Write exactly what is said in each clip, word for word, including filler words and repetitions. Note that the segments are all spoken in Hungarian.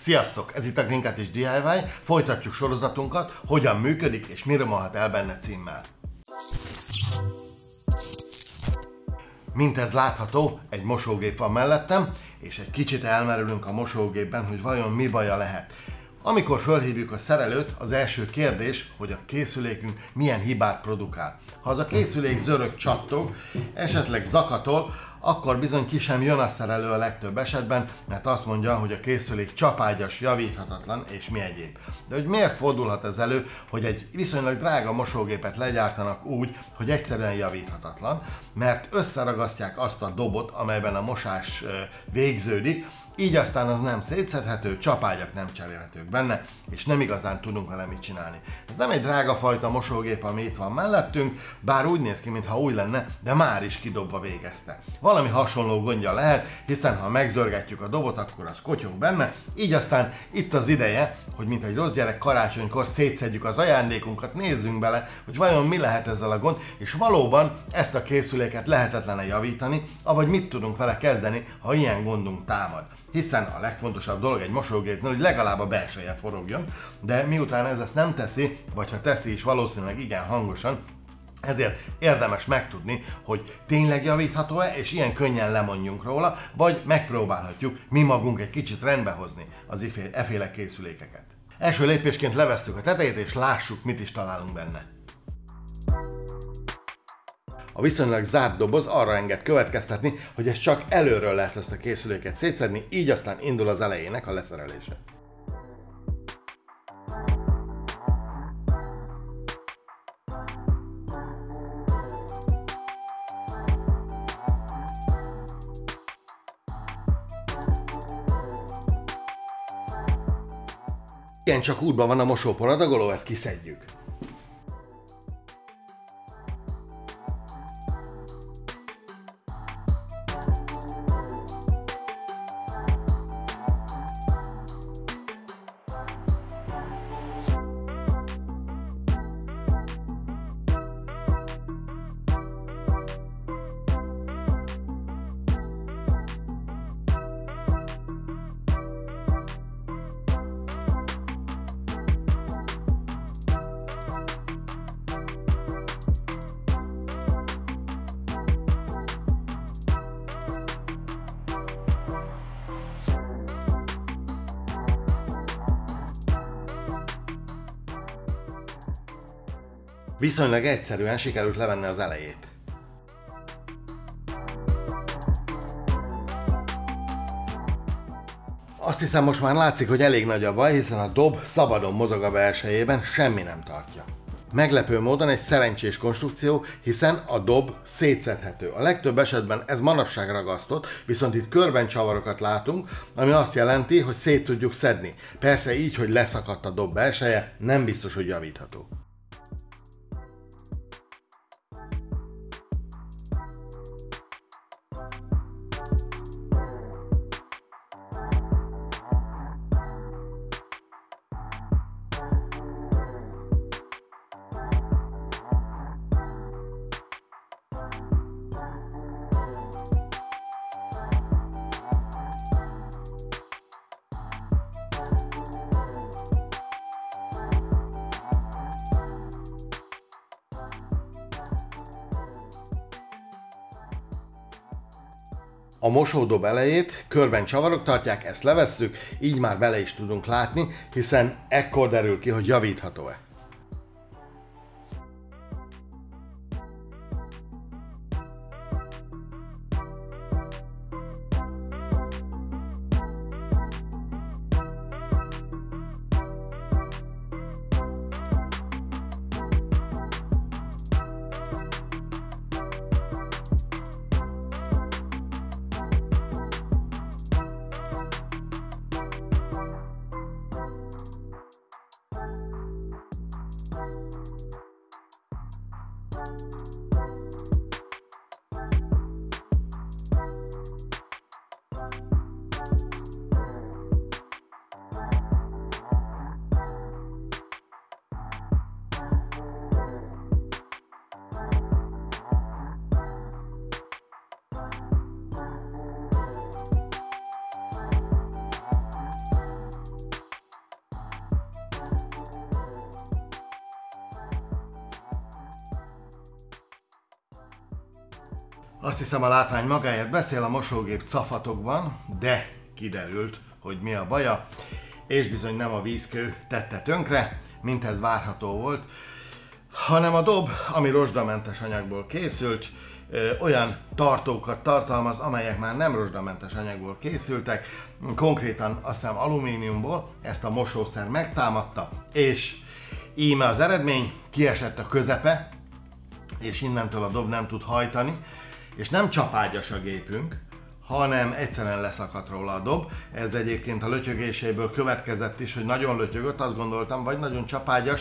Sziasztok! Ez itt a Green Cat és dé i vaj, folytatjuk sorozatunkat, hogyan működik és mi romolhat el benne címmel. Mint ez látható, egy mosógép van mellettem, és egy kicsit elmerülünk a mosógépben, hogy vajon mi baja lehet. Amikor fölhívjuk a szerelőt, az első kérdés, hogy a készülékünk milyen hibát produkál. Ha az a készülék zörög, csattog, esetleg zakatol, akkor bizony ki sem jön a szerelő a legtöbb esetben, mert azt mondja, hogy a készülék csapágyas, javíthatatlan és mi egyéb. De hogy miért fordulhat ez elő, hogy egy viszonylag drága mosógépet legyártanak úgy, hogy egyszerűen javíthatatlan, mert összeragasztják azt a dobot, amelyben a mosás végződik, így aztán az nem szétszedhető, csapágyak nem cserélhetők benne, és nem igazán tudunk vele mit csinálni. Ez nem egy drága fajta mosógép, ami itt van mellettünk, bár úgy néz ki, mintha új lenne, de már is kidobva végezte. Valami hasonló gondja lehet, hiszen ha megzörgetjük a dobot, akkor az kotyog benne, így aztán itt az ideje, hogy mint egy rossz gyerek karácsonykor szétszedjük az ajándékunkat, nézzünk bele, hogy vajon mi lehet ezzel a gond, és valóban ezt a készüléket lehetetlen javítani, avagy mit tudunk vele kezdeni, ha ilyen gondunk támad. Hiszen a legfontosabb dolog egy mosógépnél, hogy legalább a belseje forogjon, de miután ez ezt nem teszi, vagy ha teszi is valószínűleg igen hangosan, ezért érdemes megtudni, hogy tényleg javítható-e, és ilyen könnyen lemondjunk róla, vagy megpróbálhatjuk mi magunk egy kicsit rendbe hozni az efféle készülékeket. Első lépésként levesszük a tetejét, és lássuk, mit is találunk benne. A viszonylag zárt doboz arra enged következtetni, hogy ez csak előről lehet ezt a készüléket szétszedni, így aztán indul az elejének a leszerelése. Igen, csak útban van a mosópor adagoló, ezt kiszedjük. Viszonylag egyszerűen sikerült levenni az elejét. Azt hiszem, most már látszik, hogy elég nagy a baj, hiszen a dob szabadon mozog a belsejében, semmi nem tartja. Meglepő módon egy szerencsés konstrukció, hiszen a dob szétszedhető. A legtöbb esetben ez manapság ragasztott, viszont itt körben csavarokat látunk, ami azt jelenti, hogy szét tudjuk szedni. Persze így, hogy leszakadt a dob belseje, nem biztos, hogy javítható. A mosódob elejét körben csavarok tartják, ezt levesszük, így már bele is tudunk látni, hiszen ekkor derül ki, hogy javítható-e. Azt hiszem, a látvány magáért beszél, a mosógép cafatokban, de kiderült, hogy mi a baja, és bizony nem a vízkő tette tönkre, mint ez várható volt, hanem a dob, ami rozsdamentes anyagból készült, ö, olyan tartókat tartalmaz, amelyek már nem rozsdamentes anyagból készültek, konkrétan azt hiszem alumíniumból. Ezt a mosószer megtámadta, és íme az eredmény, kiesett a közepe, és innentől a dob nem tud hajtani, és nem csapágyas a gépünk, hanem egyszerűen leszakadt róla a dob. Ez egyébként a lötyögéséből következett is, hogy nagyon lötyögött, azt gondoltam, vagy nagyon csapágyas,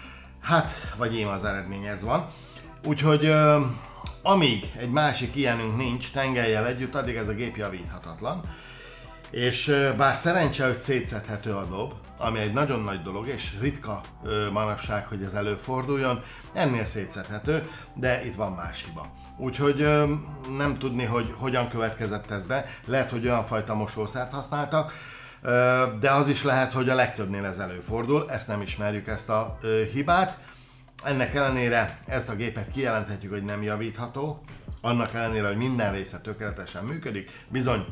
hát, vagy íme az eredmény, ez van. Úgyhogy euh, amíg egy másik ilyenünk nincs tengelyel együtt, addig ez a gép javíthatatlan. És bár szerencse, hogy szétszedhető a dob, ami egy nagyon nagy dolog, és ritka ö, manapság, hogy ez előforduljon, ennél szétszedhető, de itt van más hiba. Úgyhogy ö, nem tudni, hogy hogyan következett ez be, lehet, hogy olyan fajta mosószert használtak, ö, de az is lehet, hogy a legtöbbnél ez előfordul, ezt nem ismerjük, ezt a ö, hibát. Ennek ellenére ezt a gépet kijelenthetjük, hogy nem javítható, annak ellenére, hogy minden része tökéletesen működik, bizony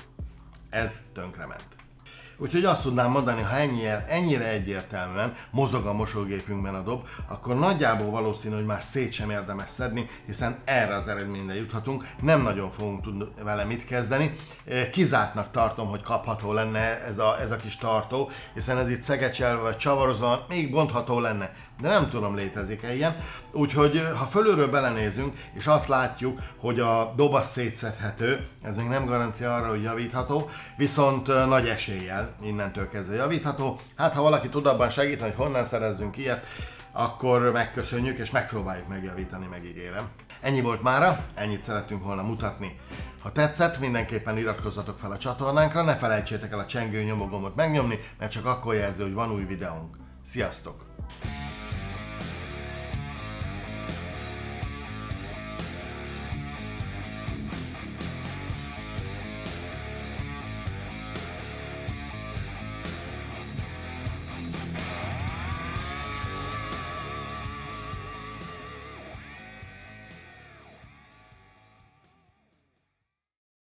ez tönkrement. Úgyhogy azt tudnám mondani, ha ennyire, ennyire egyértelműen mozog a mosógépünkben a dob, akkor nagyjából valószínű, hogy már szét sem érdemes szedni, hiszen erre az eredményre juthatunk, nem nagyon fogunk tudni vele mit kezdeni. Kizártnak tartom, hogy kapható lenne ez a, ez a kis tartó, hiszen ez itt szegecselve vagy csavarozva még bontható lenne, de nem tudom, létezik-e ilyen. Úgyhogy ha fölülről belenézünk, és azt látjuk, hogy a dob az szétszedhető, ez még nem garancia arra, hogy javítható, viszont nagy eséllyel innentől kezdve javítható. Hát ha valaki tud abban segíteni, hogy honnan szerezzünk ilyet, akkor megköszönjük és megpróbáljuk megjavítani, megígérem. Ennyi volt mára, ennyit szerettünk volna mutatni. Ha tetszett, mindenképpen iratkozzatok fel a csatornánkra, ne felejtsétek el a csengő nyomógombot megnyomni, mert csak akkor jelzi, hogy van új videónk. Sziasztok!